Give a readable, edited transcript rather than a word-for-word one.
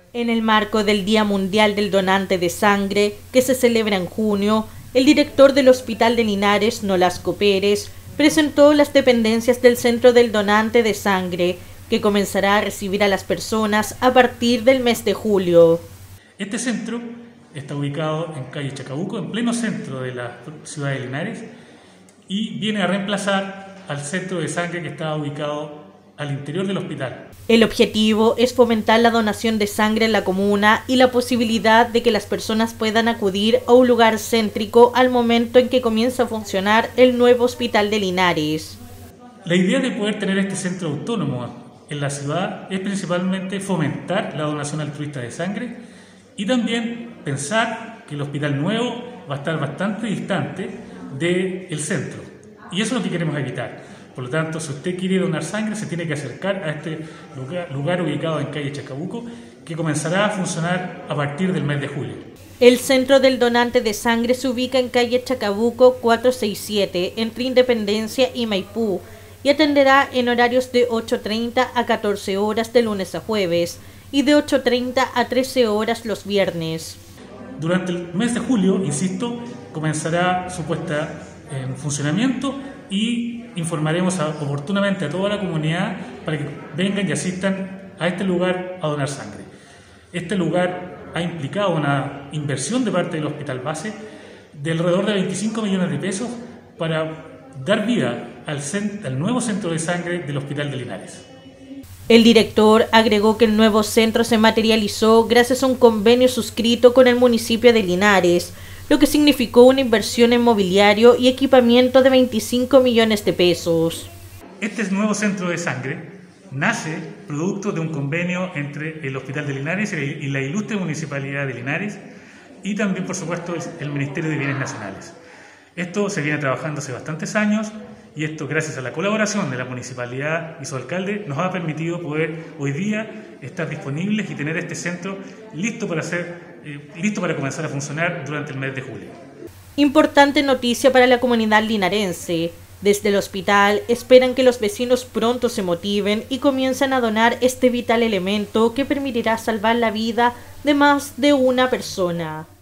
En el marco del Día Mundial del Donante de Sangre, que se celebra en junio, el director del Hospital de Linares, Nolasco Pérez, presentó las dependencias del Centro del Donante de Sangre, que comenzará a recibir a las personas a partir del mes de julio. Este centro está ubicado en calle Chacabuco, en pleno centro de la ciudad de Linares, y viene a reemplazar al centro de sangre que estaba ubicado al interior del hospital. El objetivo es fomentar la donación de sangre en la comuna y la posibilidad de que las personas puedan acudir a un lugar céntrico al momento en que comienza a funcionar el nuevo hospital de Linares. La idea de poder tener este centro autónomo en la ciudad es principalmente fomentar la donación altruista de sangre y también pensar que el hospital nuevo va a estar bastante distante del centro. Y eso es lo que queremos evitar. Por lo tanto, si usted quiere donar sangre, se tiene que acercar a este lugar ubicado en calle Chacabuco, que comenzará a funcionar a partir del mes de julio. El Centro del Donante de Sangre se ubica en calle Chacabuco 467, entre Independencia y Maipú, y atenderá en horarios de 8:30 a 14 horas de lunes a jueves y de 8:30 a 13 horas los viernes. Durante el mes de julio, insisto, comenzará su puesta en funcionamiento y informaremos oportunamente a toda la comunidad para que vengan y asistan a este lugar a donar sangre. Este lugar ha implicado una inversión de parte del hospital base de alrededor de 25 millones de pesos para dar vida al nuevo centro de sangre del Hospital de Linares. El director agregó que el nuevo centro se materializó gracias a un convenio suscrito con el municipio de Linares, lo que significó una inversión en mobiliario y equipamiento de 25 millones de pesos. Este nuevo centro de sangre nace producto de un convenio entre el Hospital de Linares y la ilustre Municipalidad de Linares y también, por supuesto, el Ministerio de Bienes Nacionales. Esto se viene trabajando hace bastantes años y esto, gracias a la colaboración de la Municipalidad y su alcalde, nos ha permitido poder hoy día estar disponibles y tener este centro listo para comenzar a funcionar durante el mes de julio. Importante noticia para la comunidad linarense. Desde el hospital esperan que los vecinos pronto se motiven y comiencen a donar este vital elemento que permitirá salvar la vida de más de una persona.